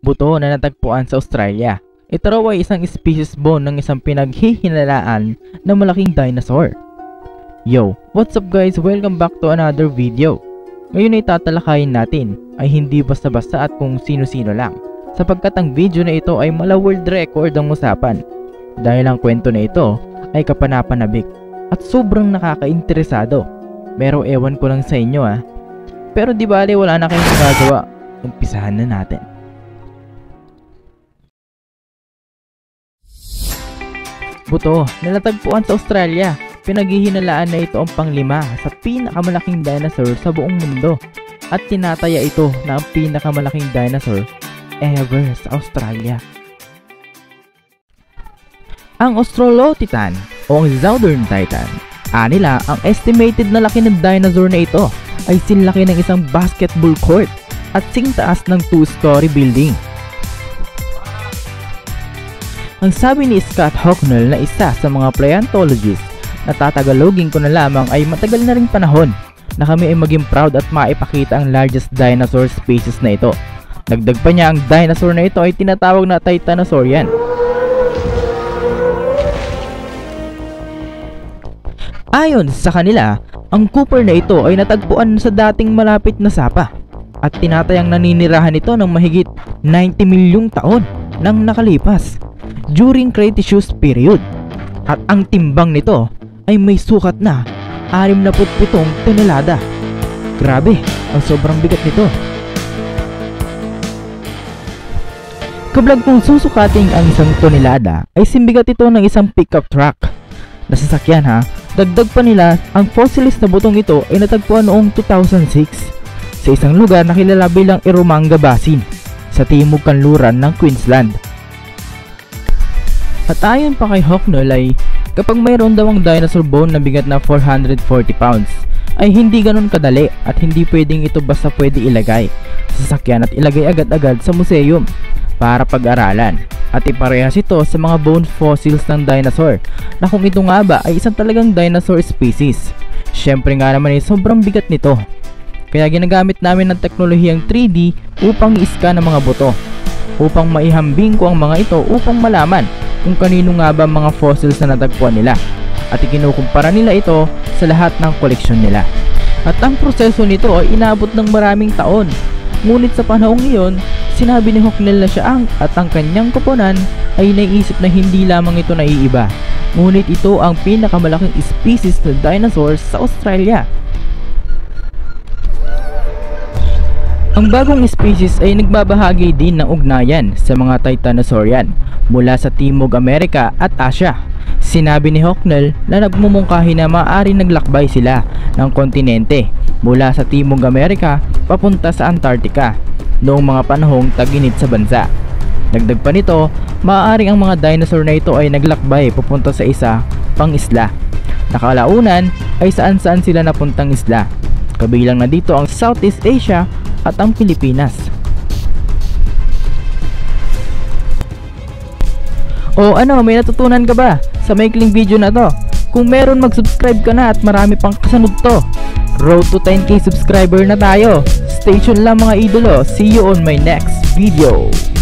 buto na natagpuan sa Australia. Ito raw ay isang species bone ng isang pinaghihinalaan na malaking dinosaur. Yo, what's up guys? Welcome back to another video. Ngayon ay tatalakayin natin ay hindi basta-basta at kung sino-sino lang, sapagkat ang video na ito ay mala world record ang usapan. Dahil ang kwento na ito ay kapanapanabik at sobrang nakakainteresado. Pero ewan ko lang sa inyo Pero di bale wala na kayong magagawa. Umpisahan na natin. Buto na natagpuan sa Australia. Pinaghihinalaan na ito ang panglima sa pinakamalaking dinosaur sa buong mundo. At tinataya ito na ang pinakamalaking dinosaur ever sa Australia. Ang Australopithecus o ang Southern Titan. Anila, ang estimated na laki ng dinosaur na ito ay sinlaki ng isang basketball court at singtaas ng 2-story building. Ang sabi ni Scott Hocknull na isa sa mga paleontologist na tatagalogin ko na lamang ay matagal na ring panahon na kami ay maging proud at maipakita ang largest dinosaur species na ito. Dagdag pa niya, ang dinosaur na ito ay tinatawag na Titanosaurian. Ayon sa kanila, ang Cooper na ito ay natagpuan sa dating malapit na sapa at tinatayang naninirahan ito ng mahigit 90 milyong taon nang nakalipas during Cretaceous period, at ang timbang nito ay may sukat na 67 tonelada. Grabe, ang sobrang bigat nito. Kablag kung susukating ang isang tonelada ay simbigat ito ng isang pickup truck na sasakyan Dagdag pa nila, ang fossilized na butong ito ay natagpuan noong 2006 sa isang lugar na kilala bilang Eromanga Basin sa timog kanluran ng Queensland. At ayon pa kay Hocknull ay kapag mayroon daw ang dinosaur bone na bigat na 440 pounds ay hindi ganun kadali at hindi pwedeng ito basta pwede ilagay sa sasakyan at ilagay agad-agad sa museum para pag-aralan. At iparehas ito sa mga bone fossils ng dinosaur na kung ito nga ba ay isang talagang dinosaur species. Syempre nga naman ay sobrang bigat nito. Kaya ginagamit namin ng teknolohiyang 3D upang i-scan ang mga buto, upang maihambing ko ang mga ito upang malaman kung kanino nga ba mga fossils na natagpuan nila, at ikinukumpara nila ito sa lahat ng koleksyon nila. At ang proseso nito ay inabot ng maraming taon. Ngunit sa panahong iyon, sinabi ni Hocknull na siya at ang kanyang koponan ay naisip na hindi lamang ito naiiba, ngunit ito ang pinakamalaking species na dinosaurs sa Australia. Ang bagong species ay nagbabahagi din ng ugnayan sa mga Titanosaurian mula sa Timog Amerika at Asia. Sinabi ni Hocknull na nagmumungkahi na maaaring naglakbay sila ng kontinente mula sa Timog Amerika papunta sa Antarctica noong mga panahong tag-init sa bansa. Dagdag pa nito, maaaring ang mga dinosaur na ito ay naglakbay papunta sa isa pang isla. Nakalaunan ay saan-saan sila napuntang isla. Kabilang na dito ang Southeast Asia at ang Pilipinas. O ano, may natutunan ka ba sa maikling video na to? Kung meron, mag-subscribe ka na at marami pang kasunod to. Road to 10k subscriber na tayo. Stay tuned lang mga idolo. See you on my next video.